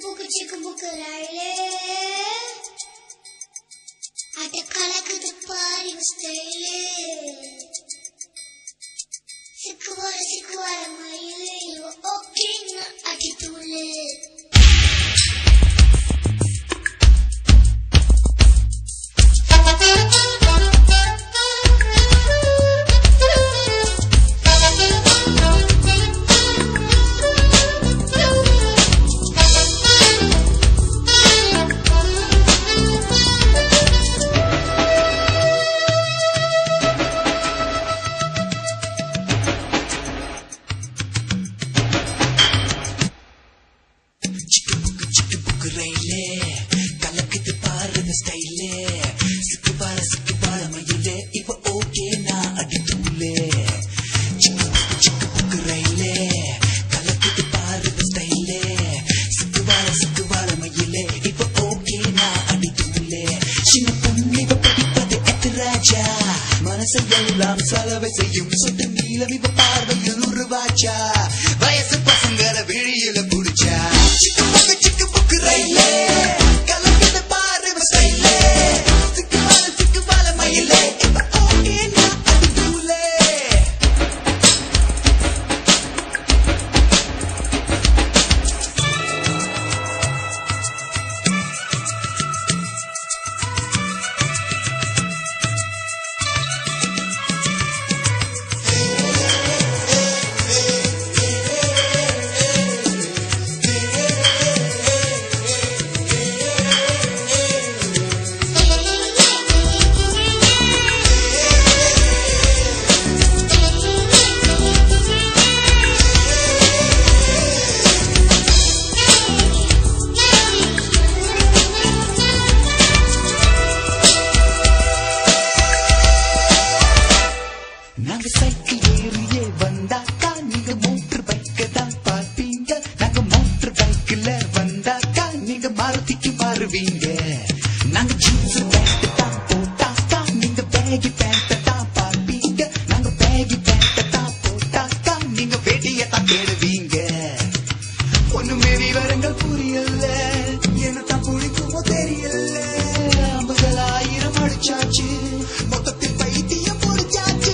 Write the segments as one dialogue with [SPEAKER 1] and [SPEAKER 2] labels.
[SPEAKER 1] book ரயிலே அட கலக்குது பாரி ஸ்டைலே சிக்குவார மயிலே இவ ஓகேங்க அடி தூளே கலக்குது பாரு ஸ்டைலே சிக்குபார மயிலே இப்ப ஓகே நான் அடி தூளே சிக்கு புக்கு ரயிலே கலக்குது பாரு ஸ்டைலே சிக்குபார மயிலே இப்ப ஓகே நான் அடி தூளே சின்ன பொண்ணு இப்ப படிப்பது எத்து ராஜா மனசெல்லாம் செலவை செய்யும் சொட்டு நீளம் இப்ப பார்வையில் உருவாச்சா வயசு பசங்களை விழியில புடிச்சா சிக்கு புக்கு ரயிலே கலக்குது பாரு ஸ்டைலே சிக்குபார மயிலே இப்ப ஓகே நான் அடி தூளே நாங்க சைக்கிள் ஏறியே வந்தாக்கா நீங்க மோட்டர் பைக்க தான் பார்ப்பீங்க நாங்க மோட்டர் பைக்கில் வந்தாக்கா நீங்க மாருதிக்கு மாறுவீங்க நாங்க ஜீன்ஸ் பேண்ட் தான் போட்டாக்கா நீங்க பேகி பேண்ட் தான் பார்ப்பீங்க நாங்க பேகி பேண்ட் தான் போட்டாக்கா நீங்க வெடியை தான் தேடுவீங்க ஒண்ணுமே விவரங்கள் புரியல என்னத்தான் பிடிக்குமோ தெரியல 50,000 அடிச்சாச்சு மொத்தத்தில் பைத்தியம் பிடிச்சாச்சு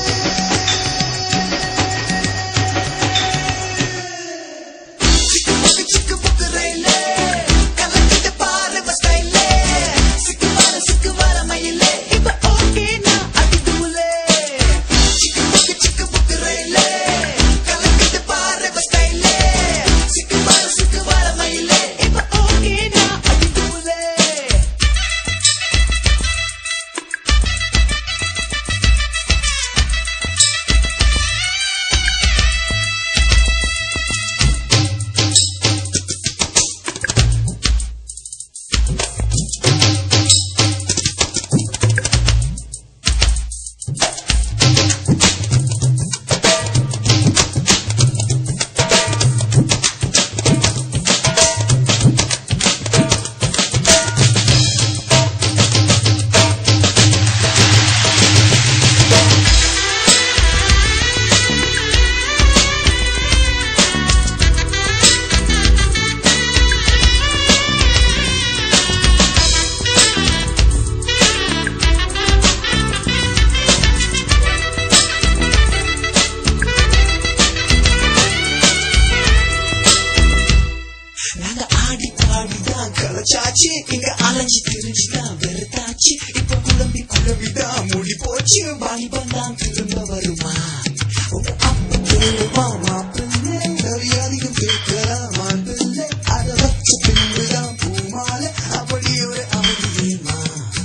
[SPEAKER 1] கலச்சாச்சு இங்க அலைஞ்சு தெரிஞ்சுதான் வெறுத்தாச்சு இப்ப குழம்பிதான் மூடி போச்சு வாலிபம் தான் திரும்ப வருமா அப்ப கேளுமா மாப்பிள்ளை அதிகம் கேட்கலாம் பிள்ளை அதை வச்ச பின்புதான் பூமால அப்படி ஒரு அமைதியுமா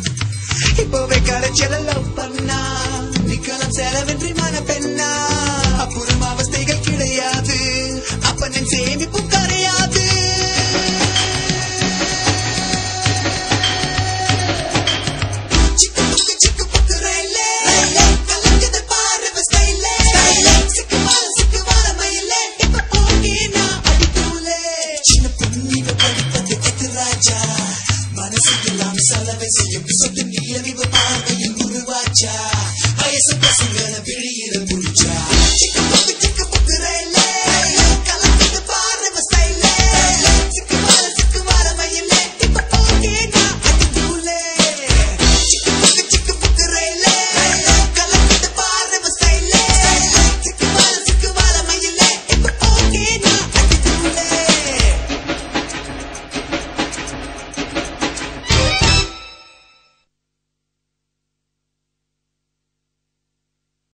[SPEAKER 1] இப்பவே கலைச்சல லவ் பண்ணா நிக்கலாம் செலவென்றி மன பெண்ணா அப்புறம் அவஸ்தைகள் கிடையாது அப்ப நான் சேமிப்பும் கரையாது மனசுக்கெல்லாம் செலவை செய்யும் சொத்து